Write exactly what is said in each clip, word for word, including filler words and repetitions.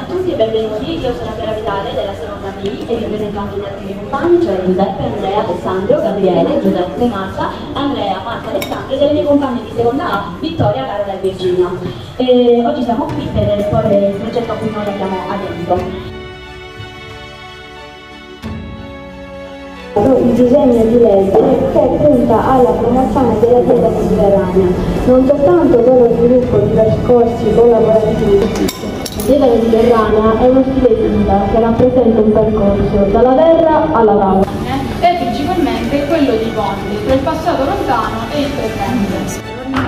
a tutti e benvenuti, io sono Chiara Vitale della seconda B e vi presento anche gli altri miei compagni, cioè Giuseppe, Andrea, Alessandro, Gabriele, Giuseppe, Marta, Andrea, Marta, Alessandro e delle mie compagne di seconda A, Vittoria, Carola e Virginia. E oggi siamo qui per esporre il progetto a cui noi abbiamo aderito. Il disegno di legge che punta alla promozione della dieta mediterranea, non soltanto per lo sviluppo di percorsi collaborativi. La dieta mediterranea è uno stile di vita che rappresenta un percorso dalla terra alla tavola. È principalmente quello di ponti tra il passato lontano e il presente.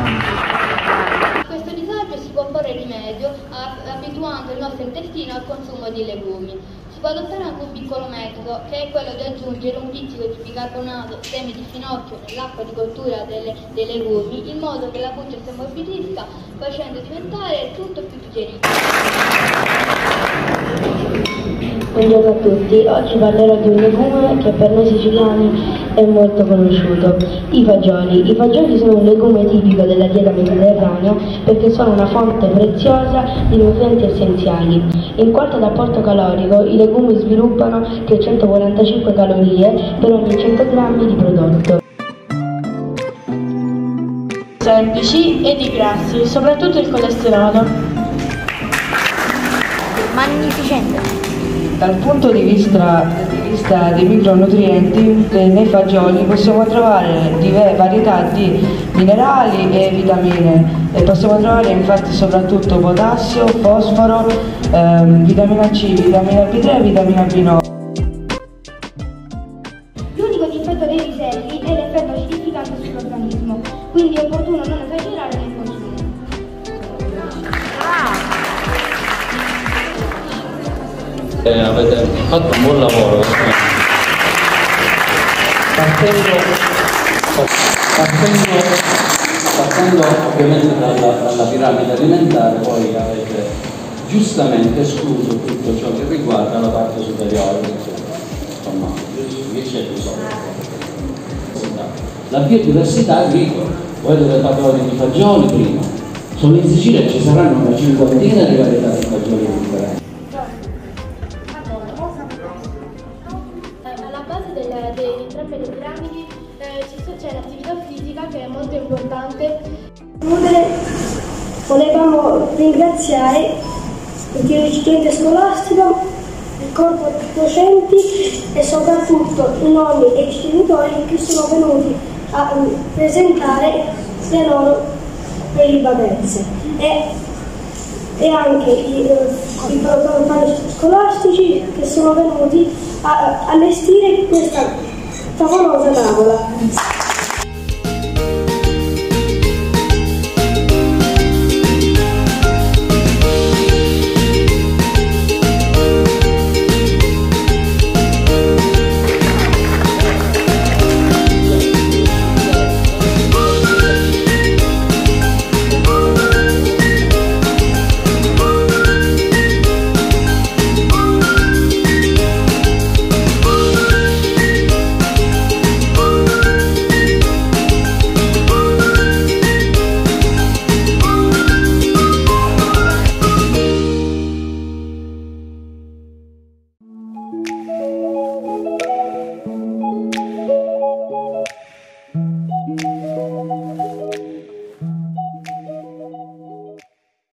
A questo disagio si può porre rimedio abituando il nostro intestino al consumo di legumi. Si può adottare anche un piccolo metodo, che è quello di aggiungere un pizzico di bicarbonato, semi di finocchio nell'acqua di cottura delle, dei legumi, in modo che la buccia si ammorbidisca, facendo diventare tutto più digerito. Buongiorno a tutti, oggi parlerò di un legume che per noi siciliani è molto conosciuto, i fagioli. I fagioli sono un legume tipico della dieta mediterranea perché sono una fonte preziosa di nutrienti essenziali. In quanto ad apporto calorico, i legumi sviluppano trecentoquarantacinque calorie per ogni cento grammi di prodotto. Semplici e di grassi, soprattutto il colesterolo. Magnificente! Dal punto di vista, di vista dei micronutrienti, nei fagioli possiamo trovare diverse varietà di minerali e vitamine. E possiamo trovare infatti soprattutto potassio, fosforo, ehm, vitamina C, vitamina B tre e vitamina B nove. L'unico difetto dei piselli è l'effetto acidificante sull'organismo, quindi è opportuno non esagerare nel consumo. Eh, avete fatto un buon lavoro. Partendo, partendo, partendo ovviamente dalla, dalla piramide alimentare, poi avete giustamente escluso tutto ciò che riguarda la parte superiore. Insomma, che c'è bisogno? La biodiversità agricola, voi avete parlato di fagioli prima, solo in Sicilia ci saranno una cinquantina di varietà di fagioli differenti. Di entrambe le piramidi eh, c'è l'attività fisica che è molto importante. Volevamo ringraziare il dirigente scolastico, il corpo docenti e soprattutto i nonni e i genitori che sono venuti a presentare le loro ribadenze e, e anche i, i protagonisti scolastici che sono venuti a allestire questa favolosa tavola.